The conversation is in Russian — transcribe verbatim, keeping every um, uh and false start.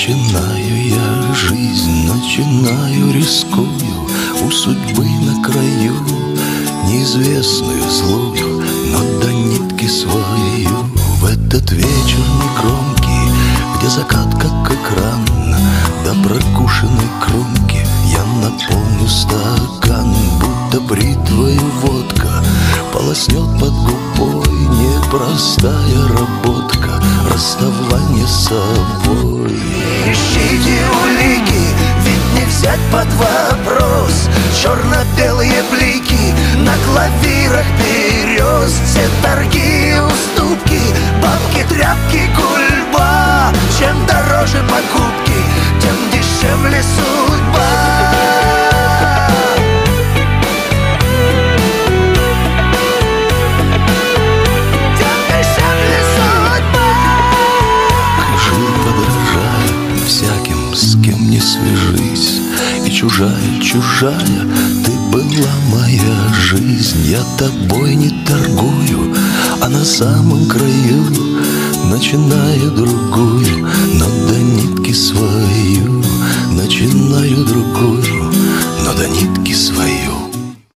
Начинаю я жизнь, начинаю, рискую, у судьбы на краю, неизвестную злую, но до нитки свою. В этот вечер негромкий, где закат как экран, до прокушенной кромки я наполню стакан, будто бритвою водка полоснет под губой. Непростая работка, расставание с собой. Ищите улики, ведь не взять под вопрос черно-белые блики на клавирах берез. Все торги и уступки, бабки, тряпки, гульба. Чем дороже покупки, тем дешевле судьба. С кем не свяжись, и чужая, чужая ты была моя жизнь. Я тобой не торгую, а на самом краю начинаю другую, но до нитки свою. Начинаю другую, но до нитки свою.